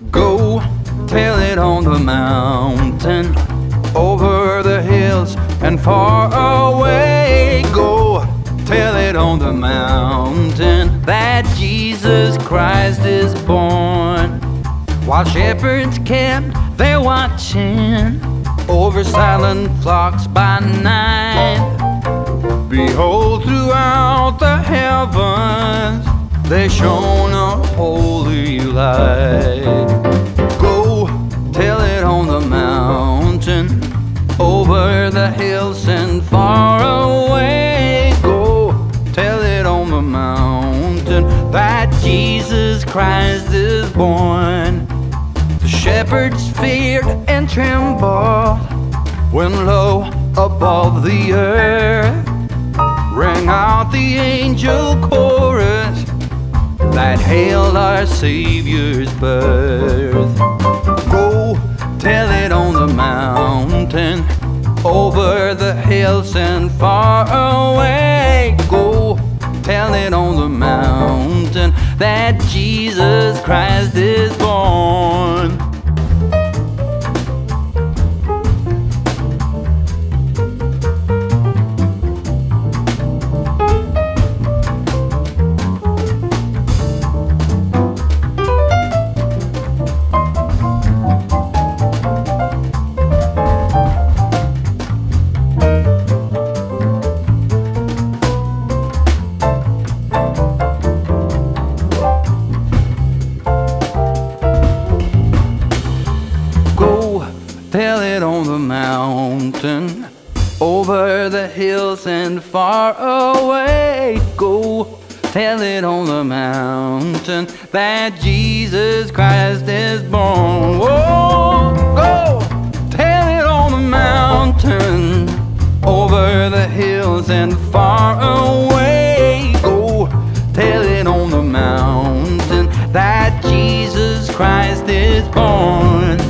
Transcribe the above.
Go tell it on the mountain, over the hills and far away. Go tell it on the mountain that Jesus Christ is born. While shepherds kept their watching over silent flocks by night, behold, throughout the heavens there shone a holy light. Go tell it on the mountain, over the hills and far away. Go tell it on the mountain that Jesus Christ is born. The shepherds feared and trembled when lo above the earth rang out the angel chorus that hailed our Savior's birth. Go tell it on the mountain, over the hills and far away. Go tell it on the mountain that Jesus Christ is born. Tell it on the mountain, over the hills and far away. Go tell it on the mountain that Jesus Christ is born. Whoa, go tell it on the mountain, over the hills and far away. Go tell it on the mountain that Jesus Christ is born.